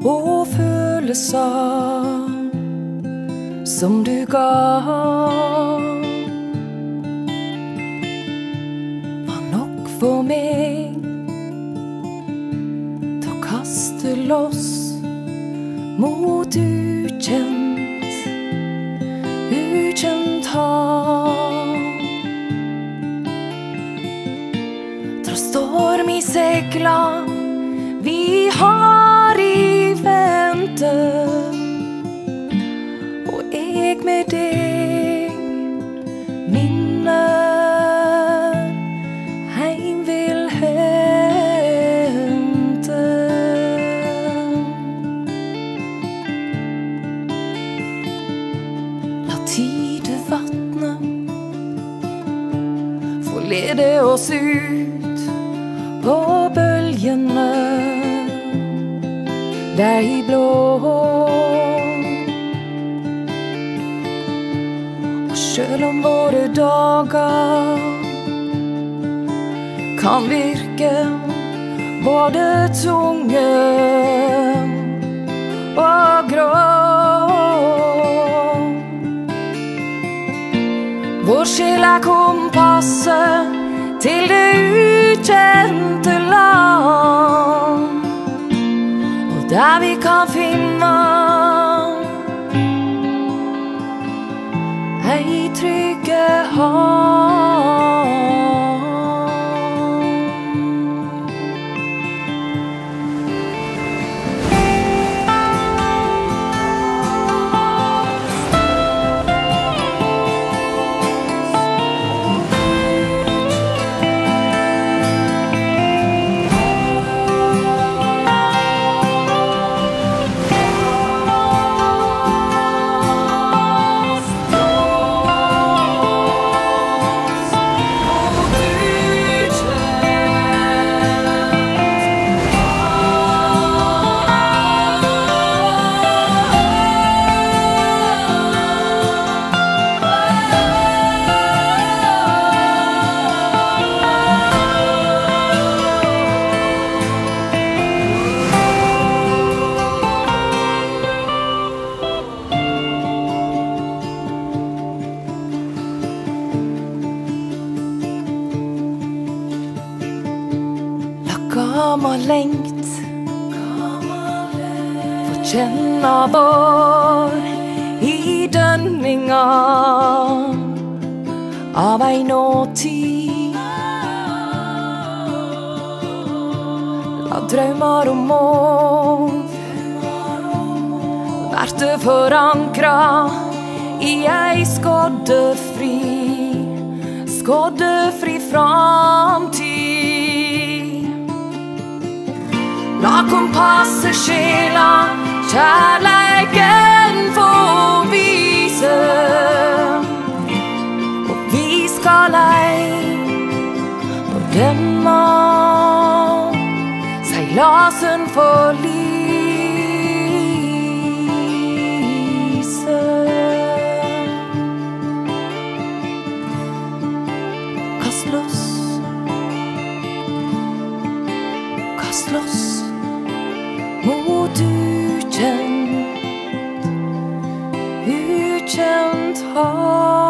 og følelsar som du gav var nok for meg til å kaste loss mot ukjent hav. Tross storm i segla vi har i vente, og jeg med deg minner heim vil hente. La tidevatnet forlede oss ut på bølgene de blå. Og selv om våre dager kan virke både tunge og grå, vår sjel kompasset til det ukjente land, der vi kan finne ei trygge havn. Lengt for kjenne vår i dønninga av ei nåtid. La drømmer og mål verte forankra i ei skoddefri framtid. La kompasset sjela kjærleiken få vise, og vi skal ei på denne seilasen forlise. Kast loss mot ukjent hav.